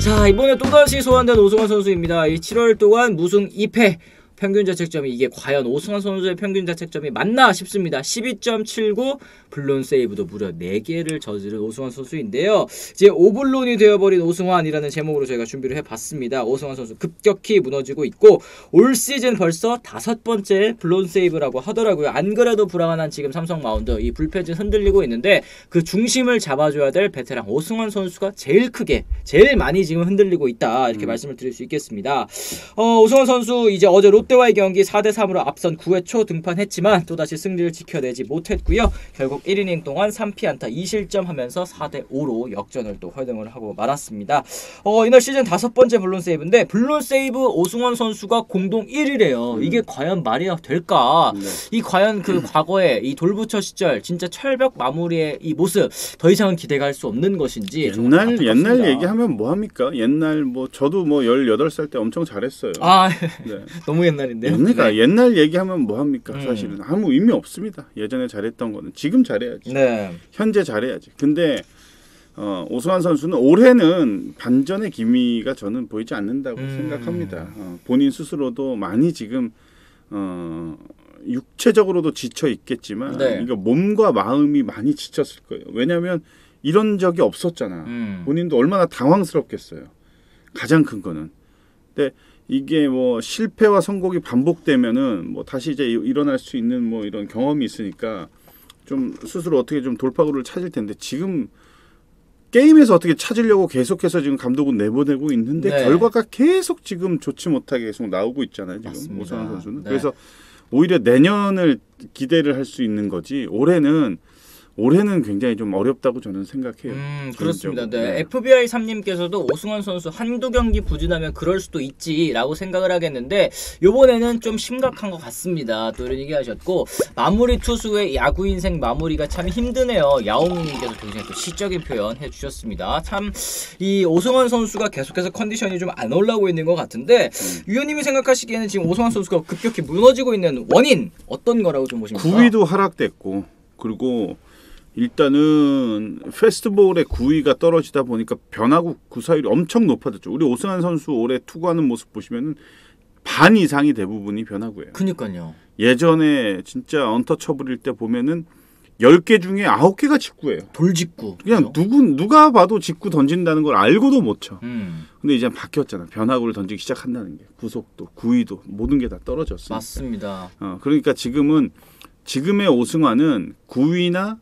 자, 이번에 또다시 소환된 오승환 선수입니다. 이 7월 동안 무승 2패. 평균 자책점이 이게 과연 오승환 선수의 평균 자책점이 맞나 싶습니다. 12.79, 블론 세이브도 무려 4개를 저지른 오승환 선수인데요. 이제 오블론이 되어버린 오승환이라는 제목으로 저희가 준비를 해봤습니다. 오승환 선수 급격히 무너지고 있고 올 시즌 벌써 5번째 블론 세이브라고 하더라고요. 안 그래도 불안한 지금 삼성 마운드 이 불펜진 흔들리고 있는데 그 중심을 잡아줘야 될 베테랑 오승환 선수가 제일 크게 제일 많이 지금 흔들리고 있다 이렇게 말씀을 드릴 수 있겠습니다. 오승환 선수 이제 어제 롯데와의 경기 4대3으로 앞선 9회 초 등판했지만 또다시 승리를 지켜내지 못했고요. 결국 1이닝 동안 3피안타 2실점하면서 4대5로 역전을 또 허용을 하고 말았습니다. 이날 시즌 5번째 블론 세이브인데 블론 세이브 오승환 선수가 공동 1위래요. 이게 과연 말이 될까? 이 과연 그 과거에 이 돌부처 시절 진짜 철벽 마무리의 이 모습 더 이상은 기대가 할 수 없는 것인지 옛날 얘기하면 뭐 합니까? 옛날 뭐 저도 뭐 18살 때 엄청 잘했어요. 네. 너무 옛날인데요. 그러니까 네. 옛날 얘기하면 뭐 합니까? 사실은 아무 의미 없습니다. 예전에 잘했던 거는 지금 잘해야지. 네. 현재 잘해야지. 근데 오승환 선수는 올해는 반전의 기미가 저는 보이지 않는다고 생각합니다. 본인 스스로도 많이 지금 육체적으로도 지쳐 있겠지만 네. 이거 몸과 마음이 많이 지쳤을 거예요. 왜냐하면 이런 적이 없었잖아. 본인도 얼마나 당황스럽겠어요. 가장 큰 거는. 근데 이게 뭐 실패와 성공이 반복되면은 뭐 다시 이제 일어날 수 있는 뭐 이런 경험이 있으니까 좀 스스로 어떻게 좀 돌파구를 찾을 텐데 지금 게임에서 어떻게 찾으려고 계속해서 지금 감독은 내보내고 있는데 네. 결과가 계속 지금 좋지 못하게 계속 나오고 있잖아요. 지금 맞습니다. 오승환 선수는. 네. 그래서 오히려 내년을 기대를 할 수 있는 거지 올해는 굉장히 좀 어렵다고 저는 생각해요. 그렇습니다. 네. 네. FBI 3님께서도 오승환 선수 한두 경기 부진하면 그럴 수도 있지라고 생각을 하겠는데 이번에는 좀 심각한 것 같습니다. 또 이런 얘기 하셨고 마무리 투수의 야구 인생 마무리가 참 힘드네요. 야옹님께서 굉장히 또 시적인 표현 해주셨습니다. 참 이 오승환 선수가 계속해서 컨디션이 좀 안 올라오고 있는 것 같은데 위원님이 생각하시기에는 지금 오승환 선수가 급격히 무너지고 있는 원인 어떤 거라고 좀 보십니까? 9위도 하락됐고 그리고 일단은 페스티벌의 9위가 떨어지다 보니까 변화구 구사율이 엄청 높아졌죠. 우리 오승환 선수 올해 투구하는 모습 보시면은 반 이상이 대부분이 변화구예요. 그니까요. 예전에 진짜 언터처블일 때 보면은 10개 중에 9개가 직구예요. 돌직구. 그냥 그렇죠? 누가 봐도 직구 던진다는 걸 알고도 못 쳐. 음. 근데 이제 바뀌었잖아. 변화구를 던지기 시작한다는 게. 구속도, 구위도 모든 게 다 떨어졌어요. 맞습니다. 그러니까 지금의 오승환은 구위나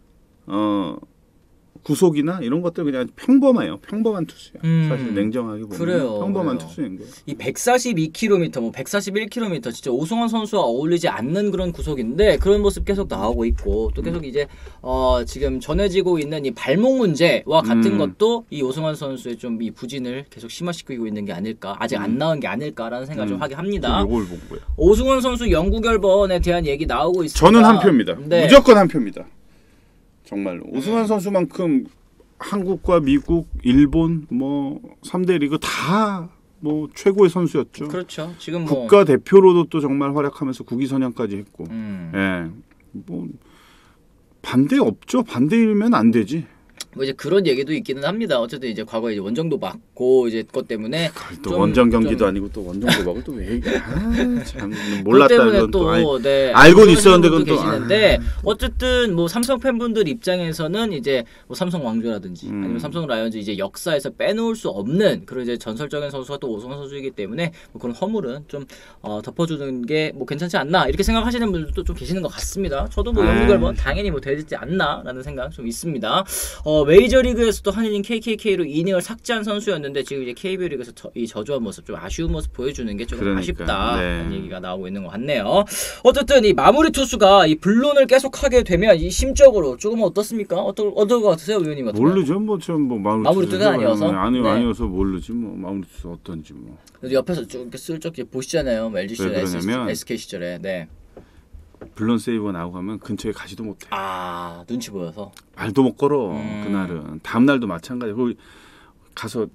구속이나 이런 것들 그냥 평범해요. 평범한 투수야. 사실 냉정하게 보면 그래요, 평범한 그래요. 투수인 거예요. 이 142km, 뭐 141km 진짜 오승환 선수와 어울리지 않는 그런 구속인데 그런 모습 계속 나오고 있고 또 계속 이제 지금 전해지고 있는 이 발목 문제와 같은 것도 이 오승환 선수의 좀 이 부진을 계속 심화시키고 있는 게 아닐까 아직 안 나온 게 아닐까라는 생각을 좀 하게 합니다. 이걸 보고요. 오승환 선수 영구 결번에 대한 얘기 나오고 있습니다. 저는 한 표입니다. 네. 무조건 한 표입니다. 정말로 오승환 선수만큼 한국과 미국, 일본 뭐 3대 리그 다 뭐 최고의 선수였죠. 그렇죠. 지금 뭐 국가 대표로도 또 정말 활약하면서 국위 선양까지 했고. 예. 뭐 반대 없죠. 반대이면 안 되지. 뭐 이제 그런 얘기도 있기는 합니다. 어쨌든 이제 과거에 이제 원정도 맞고 이제 그것 때문에 또 원정 경기도 아니고 또 원정 도박을 또 왜 얘기해? 참 몰랐다. 그것 때문에 또 네, 알고는 있었는데 그건 또 계시는데 어쨌든 뭐 삼성 팬분들 입장에서는 이제 뭐 삼성 왕조라든지 아니면 삼성 라이온즈 이제 역사에서 빼놓을 수 없는 그런 이제 전설적인 선수가 또 오승환 선수이기 때문에 뭐 그런 허물은 좀 덮어주는 게 뭐 괜찮지 않나 이렇게 생각하시는 분들도 좀 계시는 것 같습니다. 저도 뭐 영구결번 당연히 뭐 되지 않나라는 생각 좀 있습니다. 메이저리그에서도 한일인 KKK로 이닝을 삭제한 선수였는데 지금 이제 KBO 리그에서 이 저조한 모습, 좀 아쉬운 모습 보여주는 게 조금 아쉽다라는 얘기가 나오고 있는 것 같네요. 어쨌든 이 마무리 투수가 이 블론을 계속하게 되면 이 심적으로 조금 어떻습니까? 어떨 것 같으세요, 의원님 같은 경우? 모르죠, 뭐 좀 뭐 마무리 투수가 아니어서 아니어서 모르지 뭐 마무리 투수 어떤지 뭐. 옆에서 쭉 이렇게 슬쩍 보시잖아요, LG 시절에, SK 시절에. 네. 블론 세이버 나오고 가면 근처에 가지도 못해. 눈치 보여서 말도 못 걸어. 그날은 다음 날도 마찬가지. 거기 가서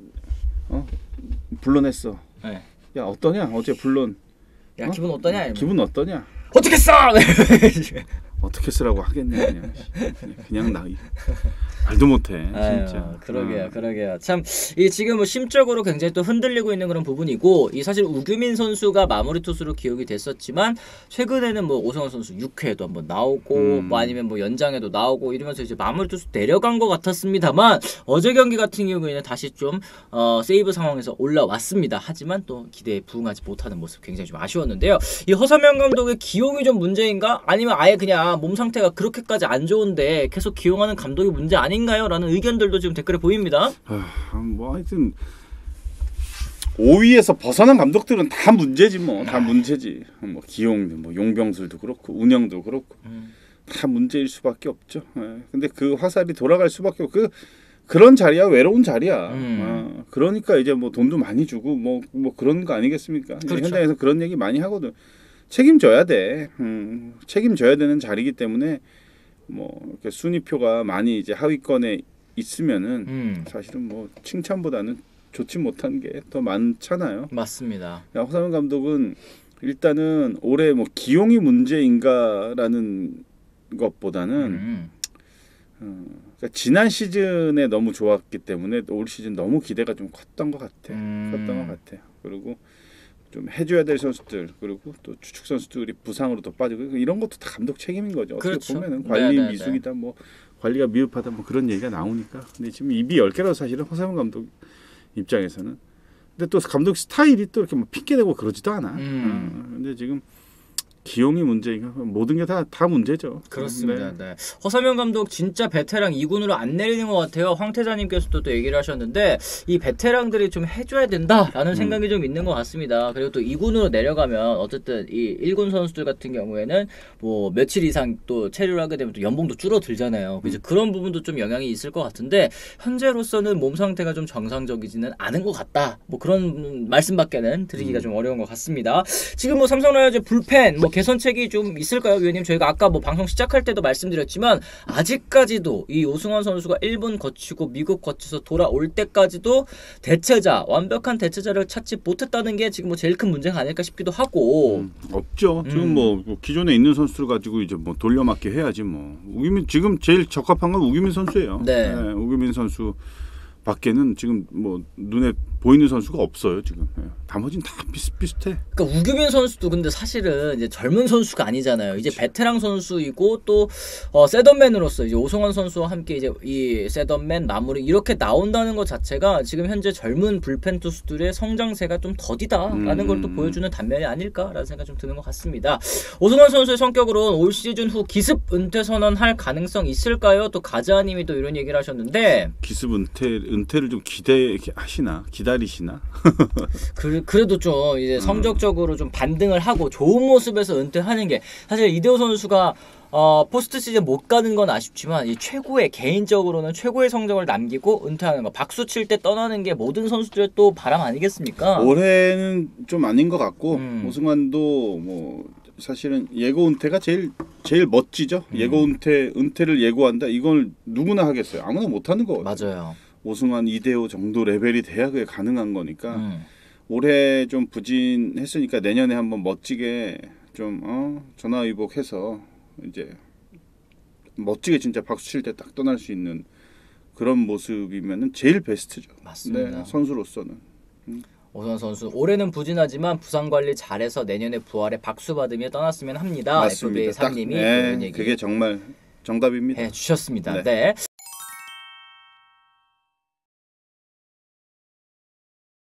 블론 했어. 네. 야 어떠냐? 어제 블론. 야 기분 어떠냐? 기분 어떠냐? 어떻게 써? 어떻게 쓰라고 하겠냐 그냥 나 말도 못해 진짜. 아유, 그러게요. 참 이 지금 뭐 심적으로 굉장히 또 흔들리고 있는 그런 부분이고 이 사실 우규민 선수가 마무리 투수로 기용이 됐었지만 최근에는 뭐 오성환 선수 6회에도 한번 나오고 뭐 아니면 뭐 연장에도 나오고 이러면서 이제 마무리 투수 내려간 것 같았습니다만 어제 경기 같은 경우에는 다시 좀 세이브 상황에서 올라왔습니다. 하지만 또 기대에 부응하지 못하는 모습 굉장히 좀 아쉬웠는데요. 이 허삼영 감독의 기용이 좀 문제인가? 아니면 아예 그냥 몸 상태가 그렇게까지 안 좋은데 계속 기용하는 감독이 문제 아닌가요? 라는 의견들도 지금 댓글에 보입니다. 뭐 하여튼 5위에서 벗어난 감독들은 다 문제지 뭐. 다 문제지. 뭐 기용, 뭐 용병술도 그렇고 운영도 그렇고 다 문제일 수밖에 없죠. 근데 그 화살이 돌아갈 수밖에 없고 그런 자리야 외로운 자리야. 그러니까 이제 뭐 돈도 많이 주고 뭐 그런 거 아니겠습니까? 그렇죠. 현장에서 그런 얘기 많이 하거든. 책임져야 돼. 책임져야 되는 자리이기 때문에 뭐 이렇게 순위표가 많이 이제 하위권에 있으면은 사실은 뭐 칭찬보다는 좋지 못한 게 더 많잖아요. 맞습니다. 허삼영 감독은 일단은 올해 뭐 기용이 문제인가라는 것보다는 그러니까 지난 시즌에 너무 좋았기 때문에 올 시즌 너무 기대가 좀 컸던 것 같아. 그리고 좀 해줘야 될 선수들 그리고 또 주축 선수들이 부상으로 더 빠지고 이런 것도 다 감독 책임인 거죠. 어떻게 그렇죠. 보면은 관리 미숙이다 뭐 관리가 미흡하다 뭐 그런 얘기가 나오니까. 근데 지금 입이 10개라서 사실은 허삼영 감독 입장에서는. 근데 또 감독 스타일이 또 이렇게 뭐 핑계 대고 그러지도 않아. 근데 지금 기용이 문제인가 모든 게 다 문제죠. 그렇습니다. 네. 허삼영 감독 진짜 베테랑 2군으로 안 내리는 것 같아요. 황태자님께서도 또 얘기를 하셨는데 이 베테랑들이 좀 해줘야 된다라는 생각이 좀 있는 것 같습니다. 그리고 또 2군으로 내려가면 어쨌든 이 1군 선수들 같은 경우에는 뭐 며칠 이상 또 체류를 하게 되면 또 연봉도 줄어들잖아요. 그래서 그런 부분도 좀 영향이 있을 것 같은데 현재로서는 몸 상태가 좀 정상적이지는 않은 것 같다. 뭐 그런 말씀밖에는 드리기가 좀 어려운 것 같습니다. 지금 뭐 삼성 라이온즈 불펜 뭐 개선책이 좀 있을까요, 위원님? 저희가 아까 뭐 방송 시작할 때도 말씀드렸지만 아직까지도 이 오승환 선수가 일본 거치고 미국 거쳐서 돌아올 때까지도 대체자, 완벽한 대체자를 찾지 못했다는 게 지금 뭐 제일 큰 문제가 아닐까 싶기도 하고. 없죠. 지금 뭐 기존에 있는 선수들 가지고 이제 뭐 돌려막기 해야지 뭐. 우기민 지금 제일 적합한 건 우기민 선수예요. 네. 우기민 선수 밖에는 지금 뭐 눈에 보이는 선수가 없어요 지금. 나머지는 다 비슷비슷해. 그러니까 우규민 선수도 근데 사실은 이제 젊은 선수가 아니잖아요. 이제 베테랑 선수이고 또 셋업맨으로서 이제 오성환 선수와 함께 이제 이 셋업맨 마무리 이렇게 나온다는 것 자체가 지금 현재 젊은 불펜 투수들의 성장세가 좀 더디다라는 걸 또 보여주는 단면이 아닐까라는 생각이 좀 드는 것 같습니다. 오성환 선수의 성격으로는 올 시즌 후 기습 은퇴 선언할 가능성 있을까요? 또 가자님이 또 이런 얘기를 하셨는데 기습 은퇴를 좀 기다리시나? 그래도 좀 이제 성적적으로 좀 반등을 하고 좋은 모습에서 은퇴하는 게 사실 이대호 선수가 포스트 시즌 못 가는 건 아쉽지만 이 최고의 개인적으로는 최고의 성적을 남기고 은퇴하는 거 박수 칠 때 떠나는 게 모든 선수들의 또 바람 아니겠습니까? 올해는 좀 아닌 것 같고 오승환도 뭐 사실은 예고 은퇴가 제일 멋지죠. 예고 은퇴를 예고한다. 이걸 누구나 하겠어요. 아무나 못 하는 거거든요. 맞아요. 오승환, 이대호 정도 레벨이 돼야 그게 가능한 거니까 올해 좀 부진했으니까 내년에 한번 멋지게 좀 전화위복해서 이제 멋지게 진짜 박수 칠 때 딱 떠날 수 있는 그런 모습이면은 제일 베스트죠. 맞습니다. 네, 선수로서는. 오승환 선수 올해는 부진하지만 부상 관리 잘해서 내년에 부활에 박수 받으며 떠났으면 합니다. 맞습니다. FBA 3님이 네, 이런 얘기 그게 정말 정답입니다. 해주셨습니다. 네. 네.